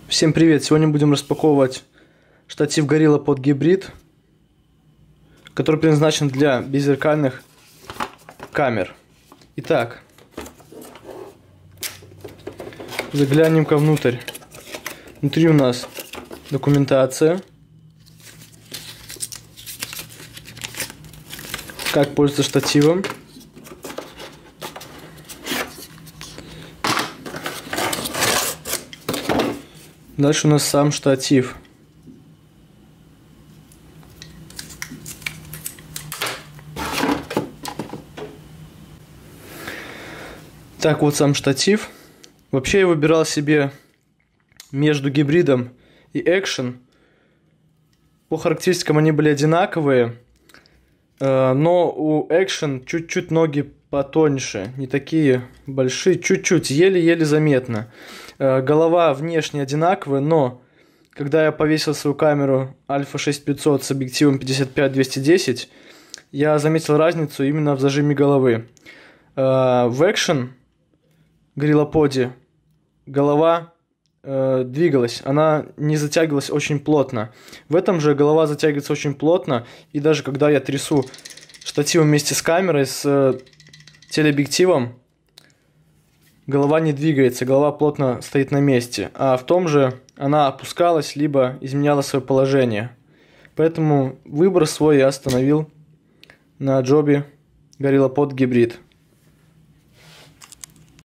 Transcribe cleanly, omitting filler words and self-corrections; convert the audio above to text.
Всем привет! Сегодня будем распаковывать штатив Gorilla Pod Hybrid, который предназначен для беззеркальных камер. Итак, заглянем-ка внутрь. Внутри у нас документация, как пользоваться штативом. Дальше у нас сам штатив. Так, вот сам штатив. Вообще я выбирал себе между гибридом и Action. По характеристикам они были одинаковые, но у Action чуть-чуть ноги потоньше, не такие большие, чуть-чуть, еле-еле заметно. Голова внешне одинаковая, но когда я повесил свою камеру Alpha 6500 с объективом 55-210, я заметил разницу именно в зажиме головы. В Action Gorilla Pod голова двигалась, она не затягивалась очень плотно. В этом же голова затягивается очень плотно, и даже когда я трясу штативом вместе с камерой, с телеобъективом, голова не двигается, голова плотно стоит на месте, а в том же она опускалась, либо изменяла свое положение. Поэтому выбор свой я остановил на джобе Gorilla Pod Hybrid.